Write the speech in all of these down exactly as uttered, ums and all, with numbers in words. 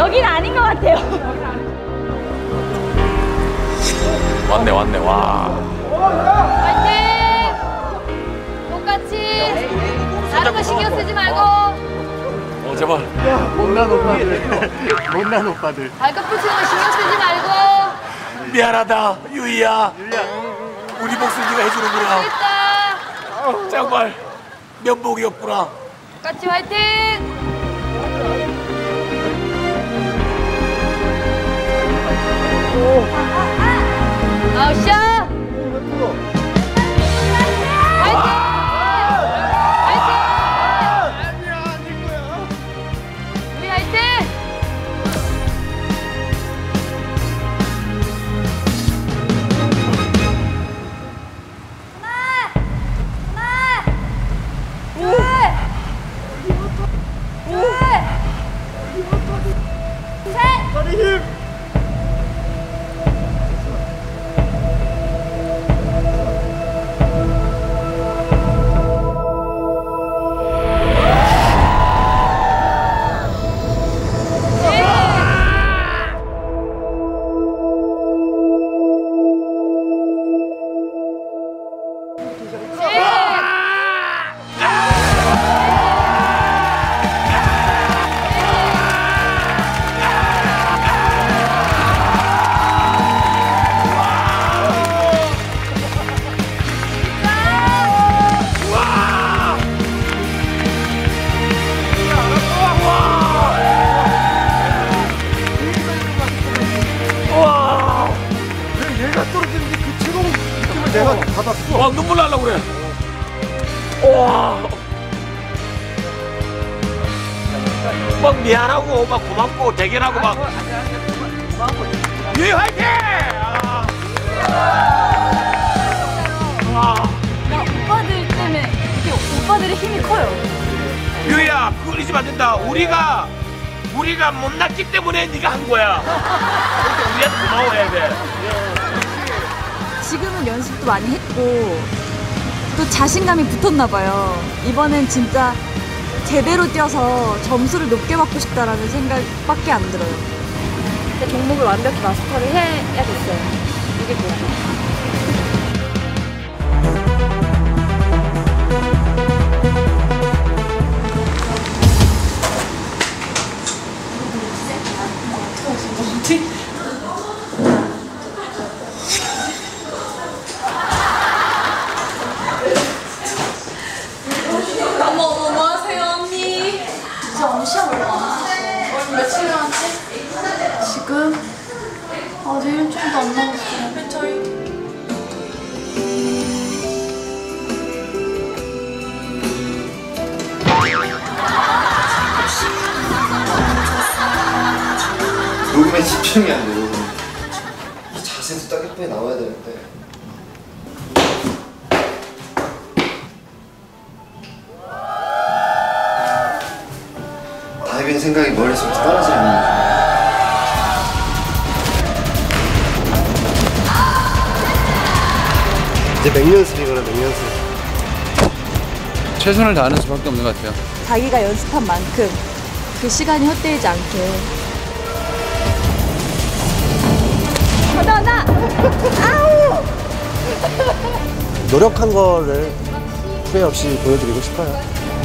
여긴 아닌 것 같아요. 왔네 왔네 와. 화이팅! 똑같이 다른 거 신경 쓰지 말고. 어 제발. 야 못난 오빠들. 못난 오빠들. 발끝 붙이는 거 신경 쓰지 말고. 미안하다 유이야. 유이야. 우리 몫을 네가 해주는구나. 됐다. 정말 면목이었구나. 똑같이 화이팅! 아우샤! 화이팅! 화이팅! 아니야 아닐 거야. 우리 화이팅! 하나! 하나! 둘! 둘! 셋! 다리 힘. 내가 받았어. 와 눈물 나려고 그래. 와. 막 미안하고 막 고맙고 대견하고 막. 유이 화이팅! 아. 와. 야, 오빠들 때문에 이게 오빠들의 힘이 커요. 유이야 그걸 잊으면 안 된다. 우리가 우리가 못났기 때문에 네가 한 거야. 그러니까 우리한테 고마워해야 돼. 지금은 연습도 많이 했고 또 자신감이 붙었나 봐요. 이번엔 진짜 제대로 뛰어서 점수를 높게 받고 싶다라는 생각밖에 안 들어요. 근데 종목을 완벽히 마스터를 해야겠어요. 이게 뭐야? 어머 어머 뭐 하세요 언니? 진짜 언니 시험 얼마 안 남았어. 오늘 며칠 남았지? 지금? 아직 일주일도 안 남았어. 저희 녹음에 집중이 안 돼. 이 자세도 딱 예쁘게 나와야 되는데. 다이빙 생각이 머릿속에서 떨어지는 거야. 이제 맹연습이거나 맹연습. 최선을 다하는 수밖에 없는 것 같아요. 자기가 연습한 만큼 그 시간이 헛되지 않게. 나, 나! 아우! 노력한 거를 후회 없이 보여드리고 싶어요.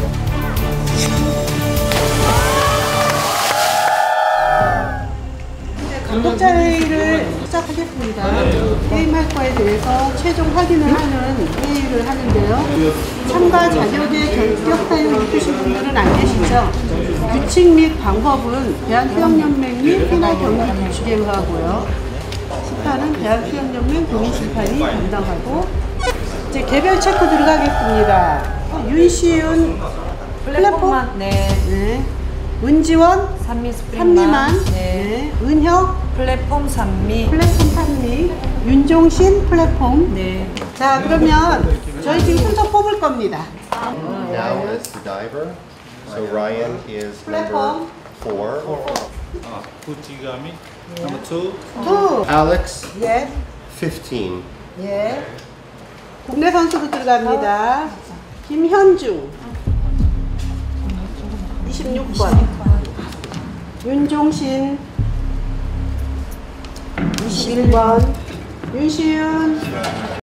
감독자 회의를 시작하겠습니다. 게임할 거에 대해서 최종 확인을 하는 회의를 하는데요. 참가 자격의 결격 사유 있으신 분들은 안 계시죠? 규칙 및 방법은 대한수영연맹 및 해나 경기 규칙에 의하고요. 심판은 대한수영연맹 도민심판이 담당하고. 이제 개별 체크 들어가겠습니다. 어, 윤시윤 플랫폼, 네. 네. 은지원 산미 스프링만. 산미만, 네. 네. 은혁 플랫폼 산미. 플랫폼 산미, 윤종신 플랫폼. 네. 자, 그러면 저희 지금 순서 뽑을 겁니다. Now is the diver. So Ryan is number Platform. four. Kuchigami, number two. 투. Alex, 예. fifteen. 예. 국내 선수로 들어갑니다. 김현중 이십육 번. 윤종신 이십일 번, 윤시윤